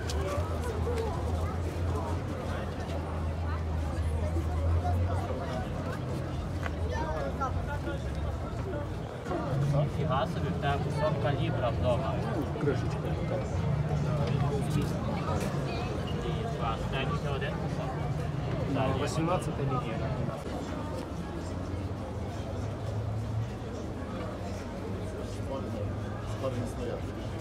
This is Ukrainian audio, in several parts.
Фига себе, в тебе кусок калібра вдома. Кришечка. І клас, в тебе тільки один кусок? 18 лінія. Спарний снаряд.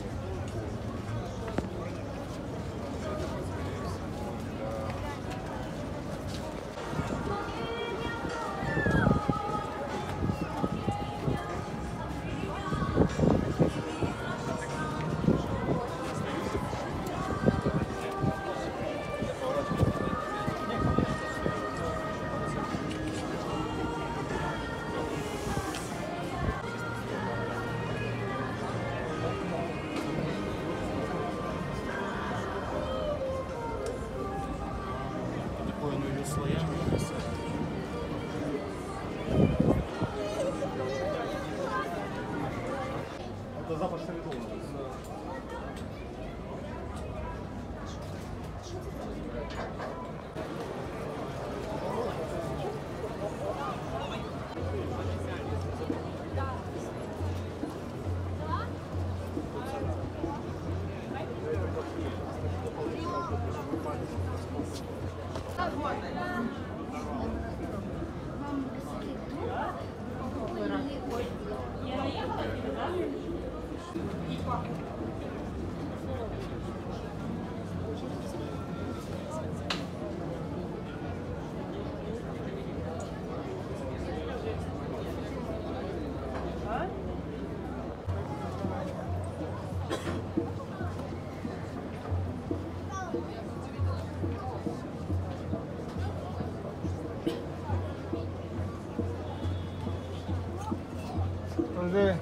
Это запах солидового. Вже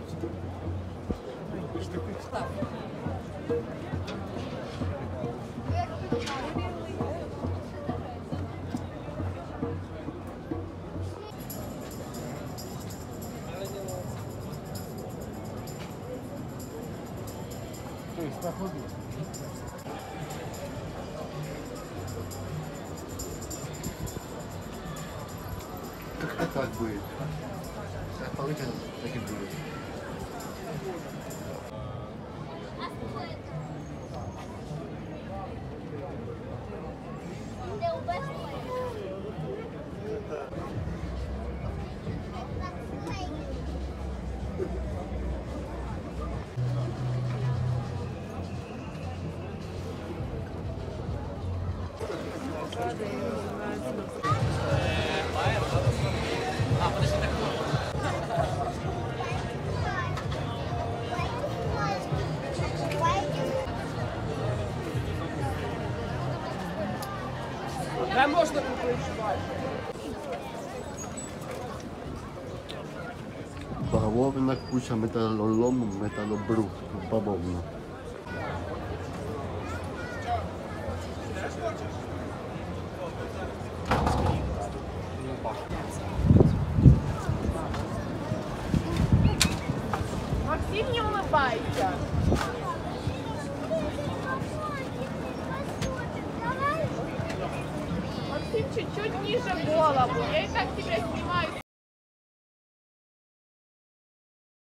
Так будет. Как получится, так и будет. де можна купити? Бавовна, куча металолому, металобрухту, бавовна. Максим, не улыбайся. Максим, чуть-чуть ниже голову. Я и так тебя снимаю.